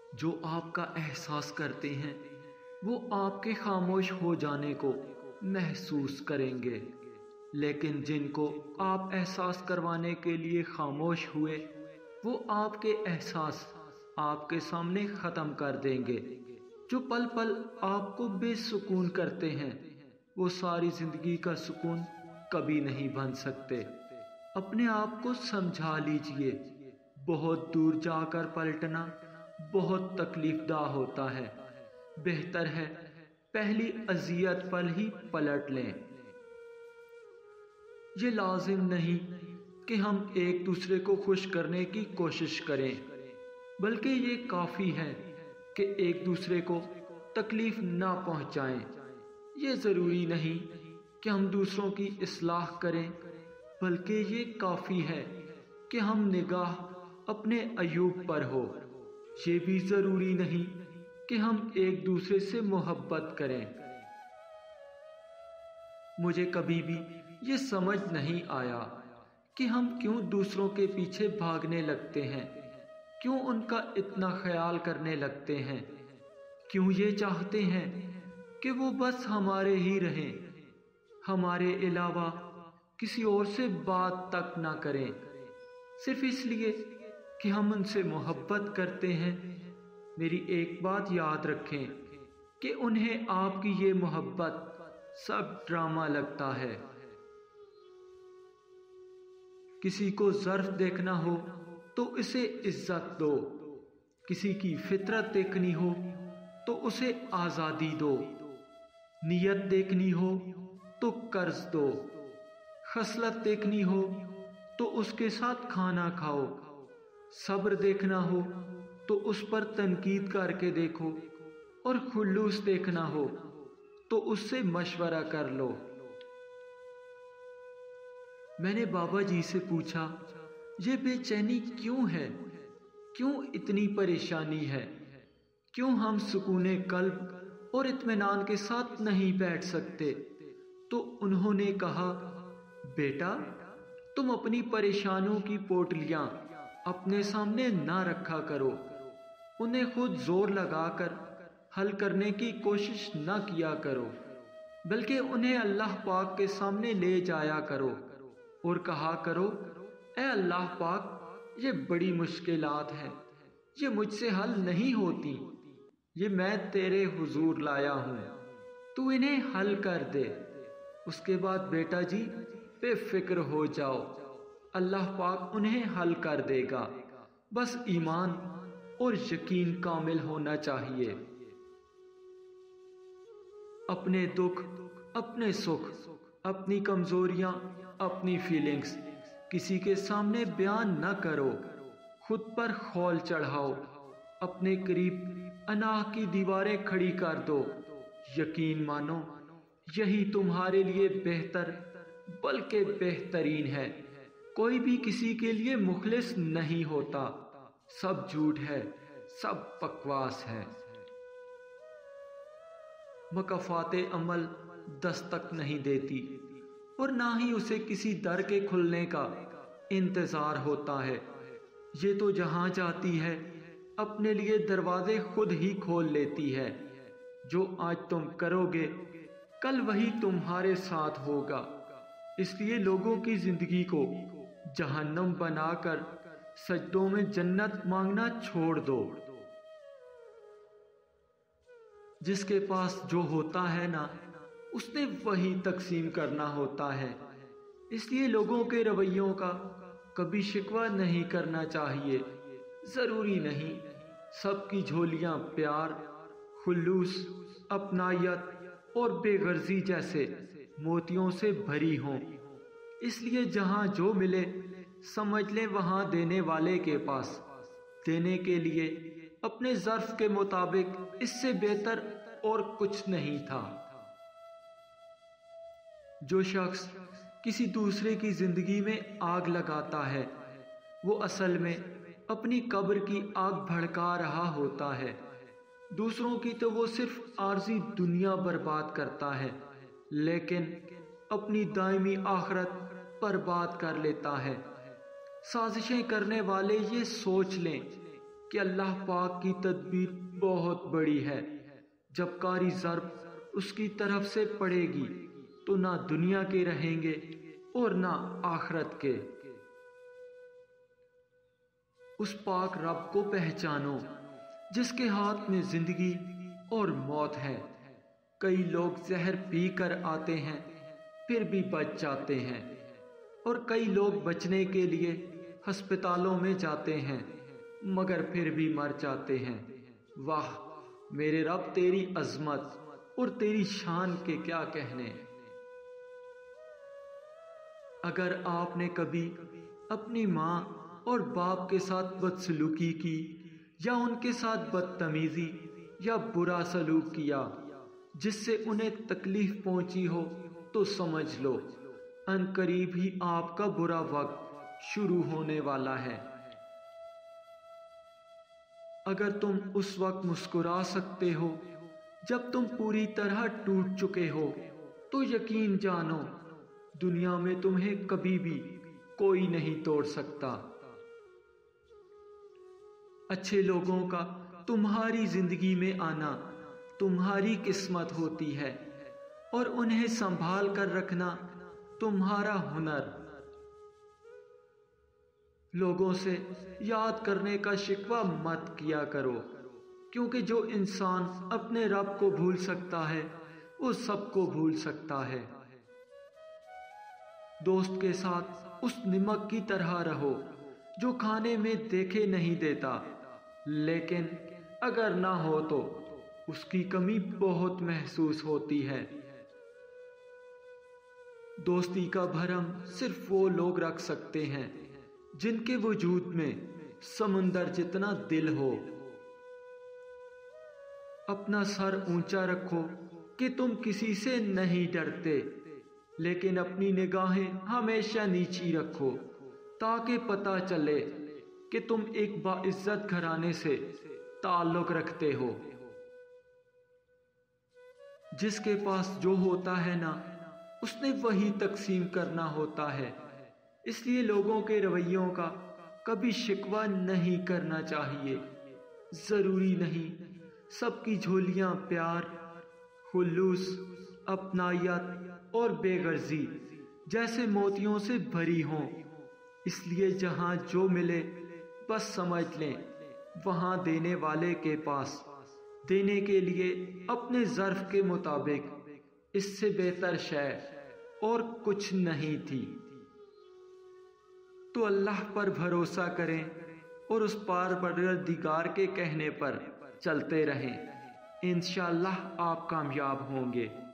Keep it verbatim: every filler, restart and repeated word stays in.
جو آپ کا احساس کرتے ہیں وہ آپ کے خاموش ہو جانے کو محسوس کریں گے، لیکن جن کو آپ احساس کروانے کے لیے خاموش ہوئے وہ آپ کے احساس آپ کے سامنے ختم کر دیں گے۔ جو پل پل آپ کو بے سکون کرتے ہیں وہ ساری زندگی کا سکون کبھی نہیں بن سکتے۔ اپنے آپ کو سمجھا لیجئے، بہت دور جا کر پلٹنا بہت تکلیف دہ ہوتا ہے، بہتر ہے پہلی اذیت پر ہی پلٹ لیں۔ یہ لازم نہیں کہ ہم ایک دوسرے کو خوش کرنے کی کوشش کریں، بلکہ یہ کافی ہے کہ ایک دوسرے کو تکلیف نہ پہنچائیں۔ یہ ضروری نہیں کہ ہم دوسروں کی اصلاح کریں، بلکہ یہ کافی ہے کہ ہم نگاہ اپنے عیوب پر ہو۔ یہ بھی ضروری نہیں کہ ہم ایک دوسرے سے محبت کریں۔ مجھے کبھی بھی یہ سمجھ نہیں آیا کہ ہم کیوں دوسروں کے پیچھے بھاگنے لگتے ہیں، کیوں ان کا اتنا خیال کرنے لگتے ہیں، کیوں یہ چاہتے ہیں کہ وہ بس ہمارے ہی رہیں، ہمارے علاوہ کسی اور سے بات تک نہ کریں، صرف اس لیے کہ ہم ان سے محبت کرتے ہیں۔ میری ایک بات یاد رکھیں کہ انہیں آپ کی یہ محبت سب ڈرامہ لگتا ہے۔ کسی کو ظرف دیکھنا ہو تو اسے عزت دو، کسی کی فطرت دیکھنی ہو تو اسے آزادی دو، نیت دیکھنی ہو تو قرض دو، خصلت دیکھنی ہو تو اس کے ساتھ کھانا کھاؤ، صبر دیکھنا ہو تو اس پر تنقید کر کے دیکھو، اور خلوص دیکھنا ہو تو اس سے مشورہ کر لو۔ میں نے بابا جی سے پوچھا، یہ بے چینی کیوں ہے؟ کیوں اتنی پریشانی ہے؟ کیوں ہم سکون قلب اور اطمینان کے ساتھ نہیں بیٹھ سکتے؟ تو انہوں نے کہا، بیٹا تم اپنی پریشانیوں کی پوٹلیاں اپنے سامنے نہ رکھا کرو، انہیں خود زور لگا کر حل کرنے کی کوشش نہ کیا کرو، بلکہ انہیں اللہ پاک کے سامنے لے جایا کرو اور کہا کرو، اے اللہ پاک یہ بڑی مشکلات ہیں، یہ مجھ سے حل نہیں ہوتی، یہ میں تیرے حضور لایا ہوں، تو انہیں حل کر دے۔ اس کے بعد بیٹا جی بے فکر ہو جاؤ، اللہ پاک انہیں حل کر دے گا، بس ایمان اور یقین کامل ہونا چاہیے۔ اپنے دکھ، اپنے سکھ، اپنی کمزوریاں، اپنی فیلنگز کسی کے سامنے بیان نہ کرو، خود پر خول چڑھاؤ، اپنے قریب انا کی دیواریں کھڑی کر دو، یقین مانو یہی تمہارے لیے بہتر بلکہ بہترین ہے۔ کوئی بھی کسی کے لیے مخلص نہیں ہوتا، سب جھوٹ ہے، سب بکواس ہے۔ مکافات عمل دستک نہیں دیتی اور نہ ہی اسے کسی در کے کھلنے کا انتظار ہوتا ہے، یہ تو جہاں جاتی ہے اپنے لیے دروازے خود ہی کھول لیتی ہے۔ جو آج تم کرو گے کل وہی تمہارے ساتھ ہوگا، اس لیے لوگوں کی زندگی کو جہنم بنا کر سجدوں میں جنت مانگنا چھوڑ دو۔ جس کے پاس جو ہوتا ہے نا اس نے وہی تقسیم کرنا ہوتا ہے، اس لیے لوگوں کے رویوں کا کبھی شکوہ نہیں کرنا چاہیے۔ ضروری نہیں سب کی جھولیاں پیار، خلوص، اپنائیت اور بے غرضی جیسے موتیوں سے بھری ہوں، اس لیے جہاں جو ملے سمجھ لیں وہاں دینے والے کے پاس دینے کے لیے اپنے ظرف کے مطابق اس سے بہتر اور کچھ نہیں تھا۔ جو شخص کسی دوسرے کی زندگی میں آگ لگاتا ہے وہ اصل میں اپنی قبر کی آگ بھڑکا رہا ہوتا ہے، دوسروں کی تو وہ صرف عارضی دنیا برباد کرتا ہے، لیکن اپنی دائمی آخرت برباد کر لیتا ہے۔ سازشیں کرنے والے یہ سوچ لیں کہ اللہ پاک کی تدبیر بہت بڑی ہے۔ جب کاری ضرب اس کی طرف سے پڑے گی تو نہ دنیا کے رہیں گے اور نہ آخرت کے۔ اس پاک رب کو پہچانو جس کے ہاتھ میں زندگی اور موت ہے۔ کئی لوگ زہر پی کر آتے ہیں پھر بھی بچ جاتے ہیں، اور کئی لوگ بچنے کے لیے ہسپتالوں میں جاتے ہیں مگر پھر بھی مر جاتے ہیں۔ واہ میرے رب، تیری عظمت اور تیری شان کے کیا کہنے۔ اگر آپ نے کبھی اپنی ماں اور باپ کے ساتھ بدسلوکی کی یا ان کے ساتھ بدتمیزی یا برا سلوک کیا جس سے انہیں تکلیف پہنچی ہو تو سمجھ لو ان قریب ہی آپ کا برا وقت شروع ہونے والا ہے۔ اگر تم اس وقت مسکرا سکتے ہو جب تم پوری طرح ٹوٹ چکے ہو تو یقین جانو دنیا میں تمہیں کبھی بھی کوئی نہیں توڑ سکتا۔ اچھے لوگوں کا تمہاری زندگی میں آنا تمہاری قسمت ہوتی ہے اور انہیں سنبھال کر رکھنا تمہارا ہنر۔ لوگوں سے یاد کرنے کا شکوہ مت کیا کرو، کیونکہ جو انسان اپنے رب کو بھول سکتا ہے وہ سب کو بھول سکتا ہے۔ دوست کے ساتھ اس نمک کی طرح رہو جو کھانے میں دیکھے نہیں دیتا، لیکن اگر نہ ہو تو اس کی کمی بہت محسوس ہوتی ہے۔ دوستی کا بھرم صرف وہ لوگ رکھ سکتے ہیں جن کے وجود میں سمندر جتنا دل ہو۔ اپنا سر اونچا رکھو کہ تم کسی سے نہیں ڈرتے، لیکن اپنی نگاہیں ہمیشہ نیچی رکھو تاکہ پتہ چلے کہ تم ایک باعزت گھرانے سے تعلق رکھتے ہو۔ جس کے پاس جو ہوتا ہے نا اس نے وہی تقسیم کرنا ہوتا ہے، اس لیے لوگوں کے رویوں کا کبھی شکوہ نہیں کرنا چاہیے۔ ضروری نہیں سب کی جھولیاں پیار، خلوص، اپنائیت اور بے غرضی جیسے موتیوں سے بھری ہوں، اس لیے جہاں جو ملے بس سمجھ لیں وہاں دینے والے کے پاس دینے کے لیے اپنے ظرف کے مطابق اس سے بہتر شے اور کچھ نہیں تھی۔ تو اللہ پر بھروسہ کریں اور اس پروردگار کے کہنے پر چلتے رہیں، انشاءاللہ آپ کامیاب ہوں گے۔